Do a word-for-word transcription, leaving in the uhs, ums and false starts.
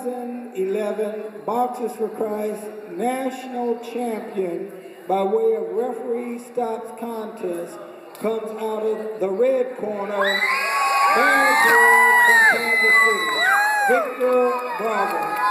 thousand eleven Boxers for Christ National Champion by way of referee stops contest comes out of the red corner, Manager from Kansas City, Victor Bravo.